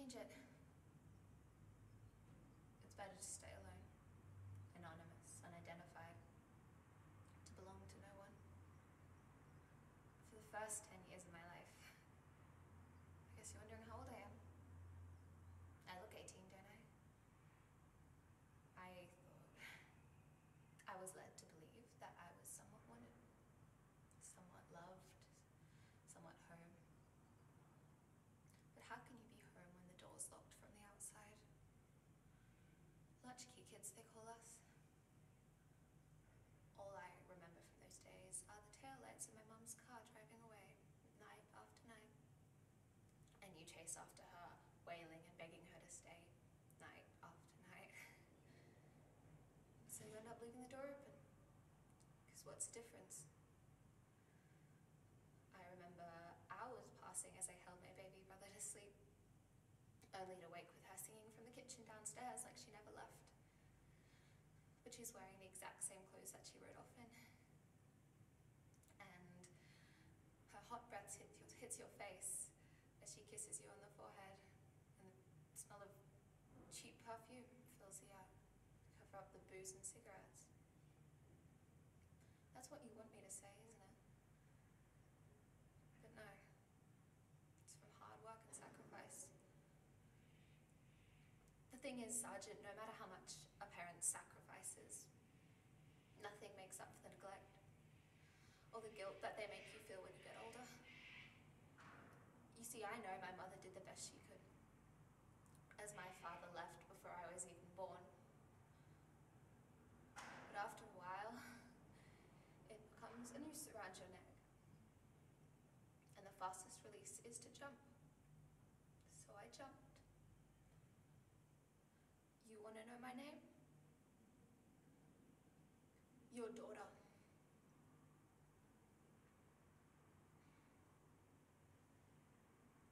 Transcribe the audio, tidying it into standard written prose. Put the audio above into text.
change it. It's better to stay alone, anonymous, unidentified, to belong to no one. For the first 10 years of my life, I guess you're wondering how old I am. I look 18, don't I? I thought I was led to believe that I was somewhat wanted, somewhat loved, somewhat home. But how can you be home when the door's locked from the outside? Latchkey kids, they call us. All I remember from those days are the taillights of my mum's car driving away, night after night. And you chase after her, wailing and begging her to stay, night after night. So you end up leaving the door open. Because what's the difference? I remember hours passing as I held my baby brother to sleep, only to wake with her singing from the kitchen downstairs like she never left. But she's wearing the exact same clothes that she rode off in. And her hot breath hits your face as she kisses you on the forehead, and the smell of cheap perfume fills the air to cover up the booze and cigarettes. That's what you want me to say, isn't it? But no, it's from hard work and sacrifice. The thing is, Sergeant, no matter how much a parent sacrifices, nothing makes up for the neglect or the guilt that they make you feel when you get older. You see, I know my mother did the best she could, as my father left before I was even born. But after a while, it becomes a noose around your neck. And the fastest release is to jump. So I jumped. You want to know my name? Your daughter.